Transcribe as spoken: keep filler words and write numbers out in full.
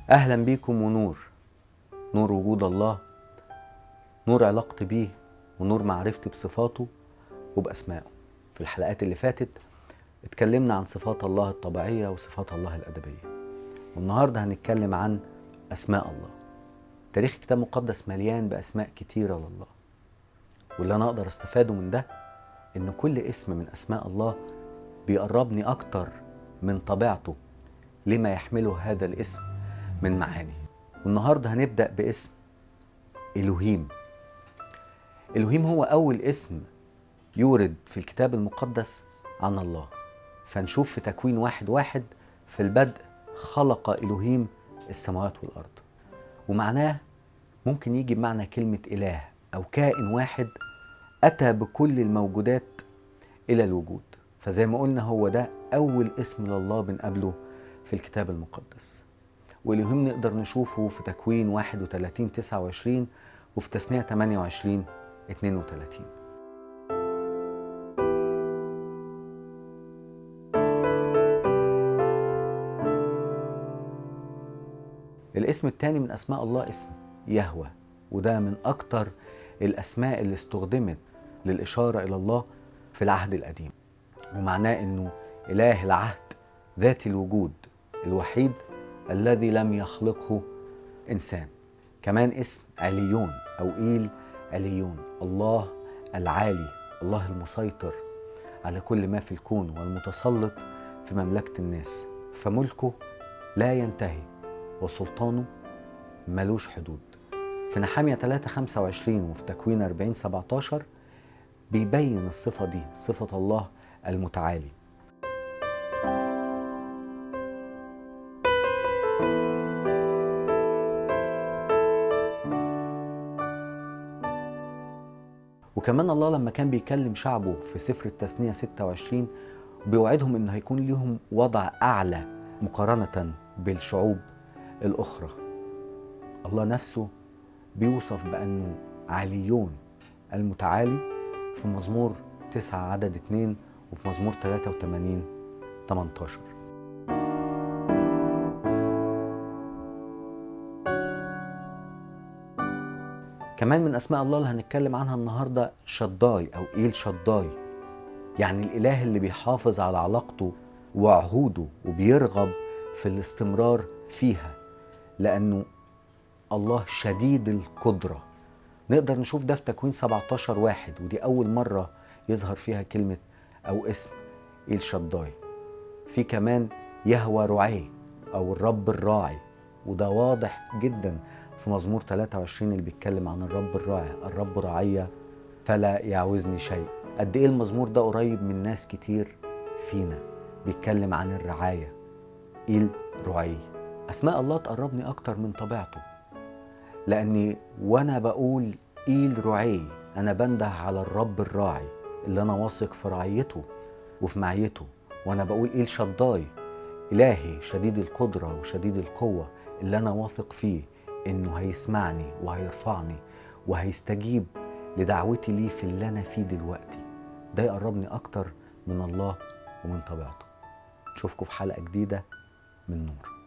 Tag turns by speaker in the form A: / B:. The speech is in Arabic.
A: أهلا بيكم ونور نور وجود الله، نور علاقتي بيه، ونور معرفتي بصفاته وبأسمائه. في الحلقات اللي فاتت اتكلمنا عن صفات الله الطبيعية وصفات الله الأدبية، والنهاردة هنتكلم عن أسماء الله. تاريخ الكتاب المقدس مليان بأسماء كتيرة لله، واللي أنا أقدر أستفاده من ده إن كل اسم من أسماء الله بيقربني أكتر من طبيعته لما يحمله هذا الاسم من معاني. والنهاردة هنبدأ باسم إلهيم. إلهيم هو أول اسم يورد في الكتاب المقدس عن الله. فنشوف في تكوين واحد واحد: في البدء خلق إلهيم السماوات والأرض. ومعناه ممكن يجي بمعنى كلمة إله أو كائن واحد أتى بكل الموجودات إلى الوجود. فزي ما قلنا هو ده أول اسم لله بنقابله في الكتاب المقدس. وإلهيم نقدر نشوفه في تكوين واحد وثلاثين تسعة وعشرين وفي تثنية ثمانية وعشرين اثنين وثلاثين. الاسم الثاني من أسماء الله اسم يهوه، وده من أكتر الأسماء اللي استخدمت للإشارة إلى الله في العهد القديم، ومعناه إنه إله العهد ذات الوجود الوحيد الذي لم يخلقه إنسان. كمان اسم عليون أو إيل عليون، الله العالي، الله المسيطر على كل ما في الكون والمتسلط في مملكة الناس، فملكه لا ينتهي وسلطانه ملوش حدود. في نحمية ثلاثة خمسة وعشرين وفي تكوين أربعين سبعة عشر بيبين الصفة دي، صفة الله المتعالي. وكمان الله لما كان بيكلم شعبه في سفر التثنية ستة وعشرين بيوعدهم انه هيكون لهم وضع اعلى مقارنة بالشعوب الاخرى. الله نفسه بيوصف بانه عاليون المتعالي في مزمور تسعة عدد اثنين وفي مزمور ثلاثة وثمانين ثمانية عشر. كمان من أسماء الله اللي هنتكلم عنها النهاردة شداي أو إيل شداي، يعني الإله اللي بيحافظ على علاقته وعهوده وبيرغب في الاستمرار فيها، لأنه الله شديد القدرة. نقدر نشوف ده في تكوين سبعة عشر واحد، ودي أول مرة يظهر فيها كلمة أو اسم إيل شداي. في كمان يهوه رعي أو الرب الراعي، وده واضح جدا في مزمور ثلاثة وعشرين اللي بيتكلم عن الرب الراعي، الرب رعية فلا يعوزني شيء. قد ايه المزمور ده قريب من ناس كتير فينا، بيتكلم عن الرعاية. إيل رعي. أسماء الله تقربني أكتر من طبيعته، لأني وأنا بقول إيل رعي أنا بنده على الرب الراعي اللي أنا واثق في رعيته وفي معيته. وأنا بقول إيل شداي إلهي شديد القدرة وشديد القوة اللي أنا واثق فيه إنه هيسمعني وهيرفعني وهيستجيب لدعوتي ليه في اللي أنا فيه دلوقتي. ده يقربني أكتر من الله ومن طبيعته. نشوفكم في حلقة جديدة من نور.